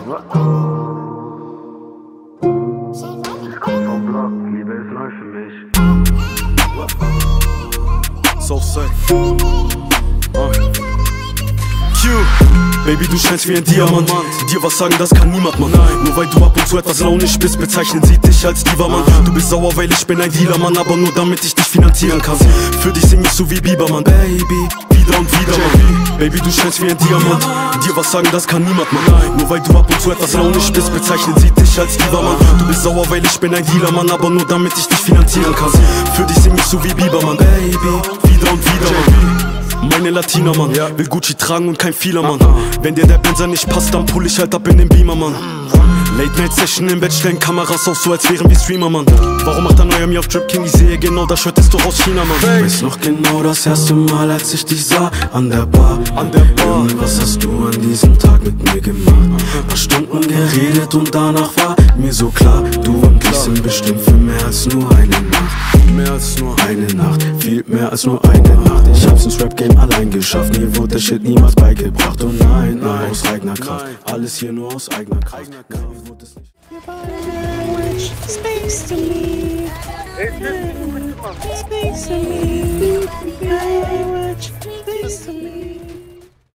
Vom Block, Liebe ist neu für mich. So say. Baby, du scheinst wie ein Diamant. Dir was sagen, das kann niemand, Mann. Nur weil du ab und zu etwas launisch bist, bezeichnen sie dich als Diva, Mann. Du bist sauer, weil ich bin ein Dealer, Mann, aber nur damit ich dich finanzieren kann. Für dich sing ich so wie Bieber, Mann. Baby, wieder und wieder, Mann. Baby, du scheinst wie ein Diamant. Dir was sagen, das kann niemand, Mann. Nur weil du ab und zu etwas launisch bist, bezeichnen sie dich als Diva, Mann. Du bist sauer, weil ich bin ein Dealer, Mann, aber nur damit ich dich finanzieren kann. Für dich sing ich so wie Bieber, Mann. Baby, wieder und wieder, Mann. Meine Latina, Mann, will Gucci tragen und kein Fehler, Mann. Wenn dir der Benzer nicht passt, dann pull ich halt ab in den Beamer, Mann. Late-Night-Session im Bett, stellen Kameras auf, so als wären wir Streamer, Mann. Warum macht der Neue mir auf Drip King? Ich sehe genau, das Shirt ist doch aus China, Mann. Weiß noch genau das erste Mal, als ich dich sah an der Bar. Was hast du an diesem Tag mit mir gemacht? Paar Stunden geredet und danach war mir so klar, du und ich sind bestimmt für mehr als nur eine Nacht. Mehr als nur eine Nacht, viel mehr als nur eine Nacht. Ich hab's ins Rap-Game allein geschafft, mir wurde der Shit niemals beigebracht. Und nein, aus eigener Kraft, alles hier nur aus eigener Kraft. Wurde es nicht. Space to me, space to me, space to me.